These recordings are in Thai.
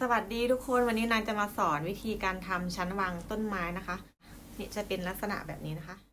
สวัสดีทุกคนวันนี้นางจะมาสอนวิธีการทำชั้นวางต้นไม้นะคะนี่จะเป็นลักษณะแบบนี้นะคะ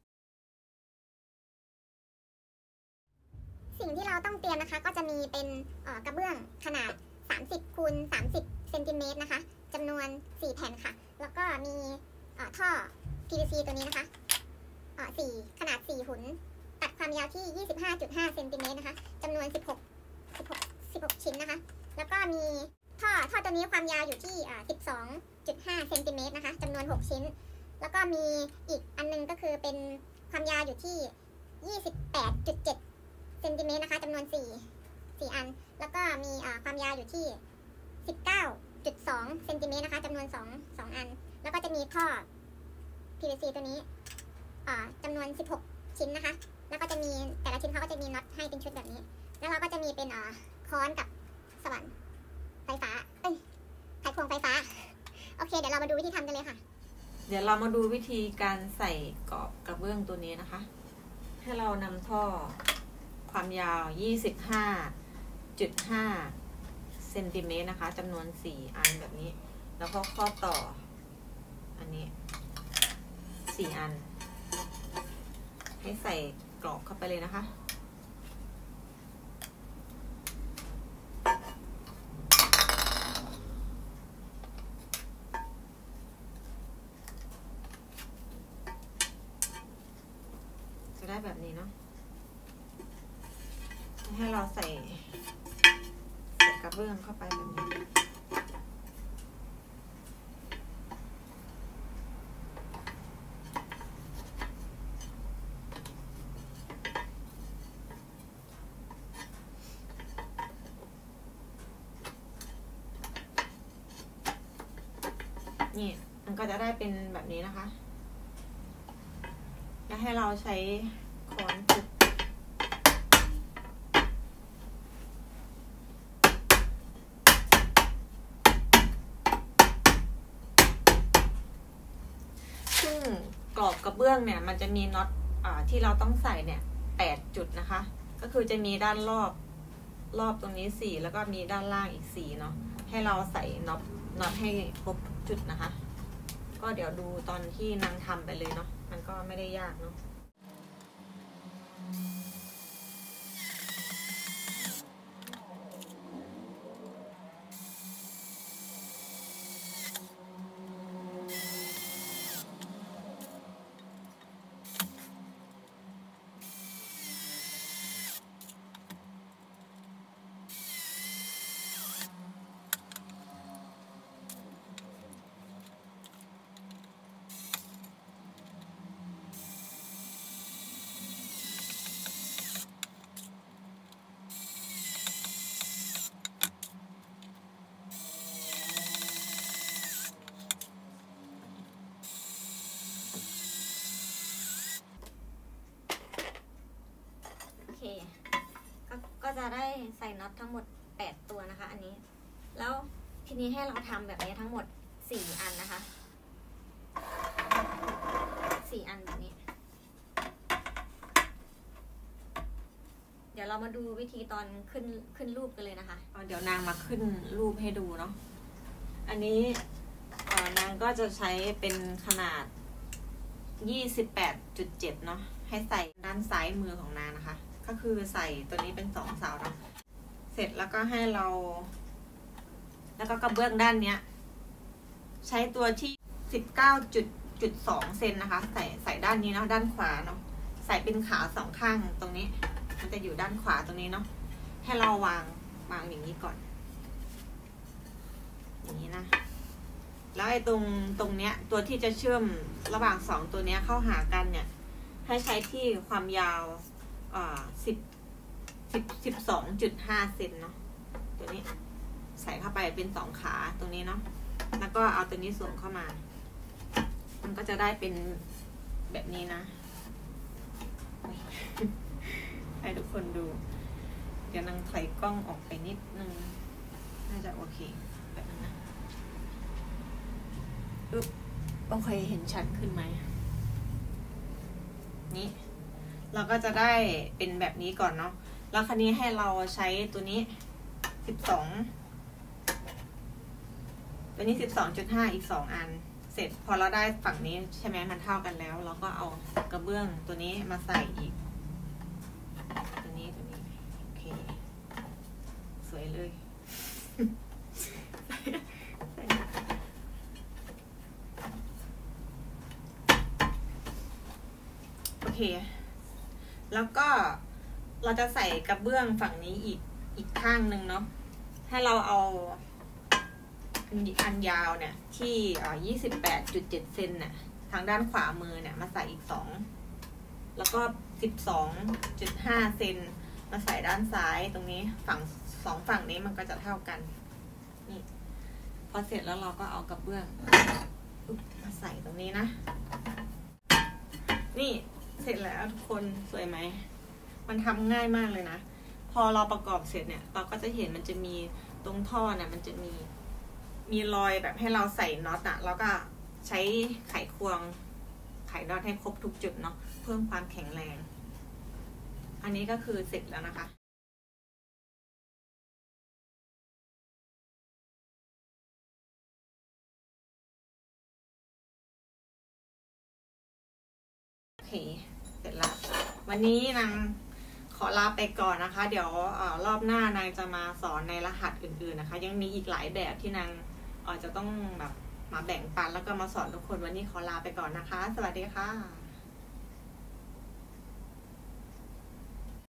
สิ่งที่เราต้องเตรียมนะคะก็จะมีเป็นกระเบื้องขนาด30 คูณ 30 เซนติเมตรนะคะจำนวน4แผ่นค่ะแล้วก็มีท่อ PVC ตัวนี้นะคะขนาด4หุนตัดความยาวที่ 25.5 เซนติเมตรนะคะจำนวน16 ชิ้นนะคะแล้วก็มีท่อตัวนี้ความยาวอยู่ที่12.5 เซนติเมตรนะคะจำนวน6ชิ้นแล้วก็มีอีกอันนึงก็คือเป็นความยาวอยู่ที่ 28.7 เซนติเมตรนะคะจำนวน4อันแล้วก็มีความยาวอยู่ที่ 19.2 เซนติเมตรนะคะจำนวน2อันแล้วก็จะมีท่อ PVC ตัวนี้จำนวน16 ชิ้นนะคะแล้วก็จะมีแต่ละชิ้นเขาก็จะมีน็อตให้เป็นชุดแบบนี้แล้วเราก็จะมีเป็นค้อนกับสว่านไฟฟ้าไขควงไฟฟ้าโอเคเดี๋ยวเรามาดูวิธีทำกันเลยค่ะเดี๋ยวเรามาดูวิธีการใส่กรอบกระเบื้องตัวนี้นะคะให้เรานำท่อความยาว 25.5 เซนติเมตรนะคะจำนวน4อันแบบนี้แล้วก็ข้อต่ออันนี้4อันให้ใส่กรอบเข้าไปเลยนะคะจะได้แบบนี้เนาะให้เราใส่กระเบื้องเข้าไปแบบนี้นี่มันก็จะได้เป็นแบบนี้นะคะแล้วให้เราใช้ค้อนทุบซึ่งกรอบกระเบื้องเนี่ยมันจะมีน็อตที่เราต้องใส่เนี่ย8 จุดนะคะก็คือจะมีด้านรอบตรงนี้4แล้วก็มีด้านล่างอีก4เนาะให้เราใส่น็อตให้ครบจุดนะคะก็เดี๋ยวดูตอนที่นางทำไปเลยเนาะมันก็ไม่ได้ยากเนาะก็จะได้ใส่น็อตทั้งหมด8ตัวนะคะอันนี้แล้วทีนี้ให้เราทำแบบนี้ทั้งหมด4อันนะคะ4อันแบบนี้เดี๋ยวเรามาดูวิธีตอนขึ้นรูปกันเลยนะคะเดี๋ยวนางมาขึ้นรูปให้ดูเนาะอันนี้นางก็จะใช้เป็นขนาด 28.7 เนาะให้ใส่ด้านซ้ายมือของนางนะคะก็คือใส่ตัวนี้เป็น2 เสาเนาะเสร็จแล้วก็ให้เราแล้วก็กระเบื้องด้านเนี้ยใช้ตัวที่ 19.2 เซนนะคะใส่ด้านนี้เนาะด้านขวาเนาะใส่เป็นขา2ข้างตรงนี้มันจะอยู่ด้านขวาตรงนี้เนาะให้เราวางอย่างนี้ก่อนอย่างนี้นะแล้วไอ้ตรงเนี้ยตัวที่จะเชื่อมระหว่าง2ตัวเนี้ยเข้าหากันเนี่ยให้ใช้ที่ความยาว12.5 เซนเนาะตัวนี้ใส่เข้าไปเป็น2ขาตรงนี้เนาะแล้วก็เอาตัวนี้สวมเข้ามามันก็จะได้เป็นแบบนี้นะให้ทุกคนดูเดี๋ยวนางถอยกล้องออกไปนิดนึงน่าจะโอเคแบบนั้นนะต้องเคยเห็นชัดขึ้นไหมนี่เราก็จะได้เป็นแบบนี้ก่อนเนาะแล้วคราวนี้ให้เราใช้ตัวนี้12 ตัวนี้12.5อีก2อันเสร็จพอเราได้ฝั่งนี้ใช่ไหมมันเท่ากันแล้วเราก็เอากระเบื้องตัวนี้มาใส่อีกตัวนี้โอเคสวยเลย โอเคแล้วก็เราจะใส่กระเบื้องฝั่งนี้อีกข้างหนึ่งเนาะให้เราเอาอันยาวเนี่ยที่28.7 เซนเนี่ยทางด้านขวามือเนี่ยมาใส่อีก2แล้วก็12.5 เซนมาใส่ด้านซ้ายตรงนี้ฝั่งนี้มันก็จะเท่ากันนี่พอเสร็จแล้วเราก็เอากระเบื้องมาใส่ตรงนี้นะนี่เสร็จแล้วทุกคนสวยไหมมันทำง่ายมากเลยนะพอเราประกอบเสร็จเนี่ยเราก็จะเห็นมันจะมีตรงท่อเนี่ยมันจะมีรอยแบบให้เราใส่น็อตอะแล้วก็ใช้ไขควงไขน็อตให้ครบทุกจุดเนาะเพิ่มความแข็งแรงอันนี้ก็คือเสร็จแล้วนะคะโอเคเสร็จแล้ววันนี้นางขอลาไปก่อนนะคะเดี๋ยวรอบหน้านางจะมาสอนในรหัสอื่นๆนะคะยังมีอีกหลายแบบที่นางจะต้องแบบมาแบ่งปันแล้วก็มาสอนทุกคนวันนี้ขอลาไปก่อนนะคะสวัสดีค่ะ